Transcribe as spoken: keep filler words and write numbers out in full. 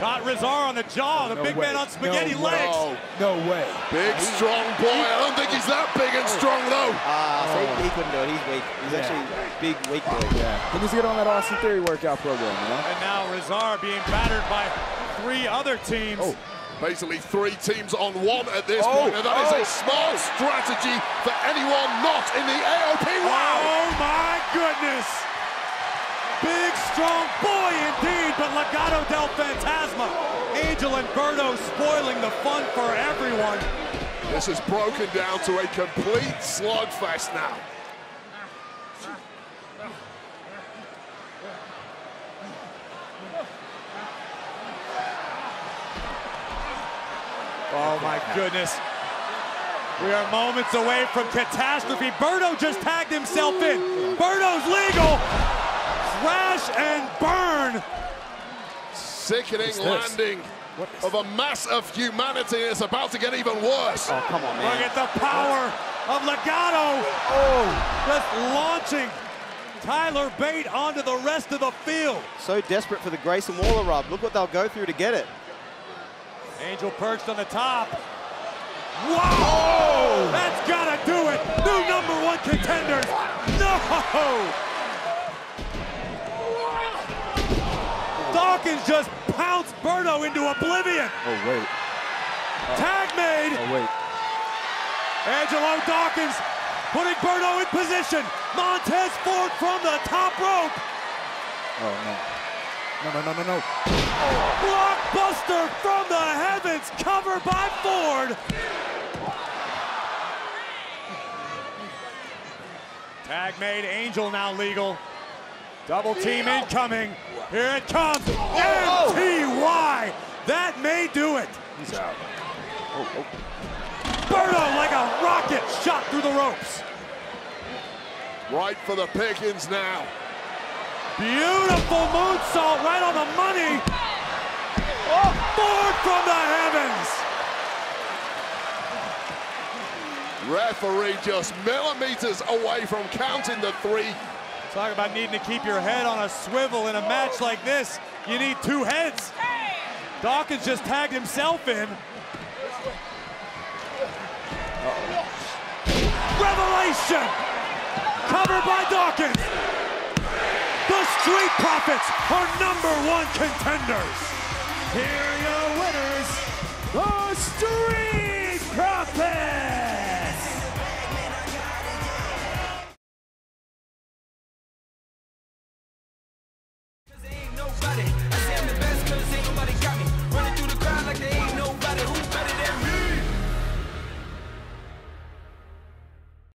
Got Rezar on the jaw, the no big way. man on spaghetti no legs. Way. No way. Big, strong boy. I don't think he's that big and strong, though. Ah, uh, so oh. he, he couldn't do it. He's weak. He's Yeah. actually big, weak boy. Yeah. He needs to get on that Austin Theory workout program, you know? And now Rezar being battered by three other teams. Oh. Basically three teams on one at this Oh, point, and that oh, is a smart oh. strategy for anyone not in the A O P. Wow! Oh my goodness! Big, strong boy indeed, but Legado del Fantasma. Angel and Berto spoiling the fun for everyone. This is broken down to a complete slugfest now. Oh my goodness. We are moments away from catastrophe. Berto just tagged himself in. Berto's legal. Crash and burn. Sickening landing of a mass of humanity. It's about to get even worse. Oh, come on, man. Look at the power of Legado. Oh, just launching Tyler Bate onto the rest of the field. So desperate for the Grayson Waller rub. Look what they'll go through to get it. Angel perched on the top. Wow! Oh, that's gotta do it. New number one contenders. No! Dawkins just pounced Berto into oblivion. Oh, wait. Oh. Tag made. Oh, wait. Angelo Dawkins putting Berto in position. Montez Ford from the top rope. Oh, no. No, no, no, no, no. Blockbuster from the heavens, covered by Ford. Tag made, Angel now legal. Double team incoming. Here it comes. Oh, M T Y. That may do it. He's out. Oh, oh. Berto like a rocket shot through the ropes. Right for the pickings now. Beautiful moonsault right on the money. Oh, Ford from the heavens. Referee just millimeters away from counting the three. Talk about needing to keep your head on a swivel in a match like this. You need two heads. Dawkins just tagged himself in. Uh-oh. Revelation! Covered by Dawkins. The Street Profits are number one contenders. Here are your winners, the Street Profits!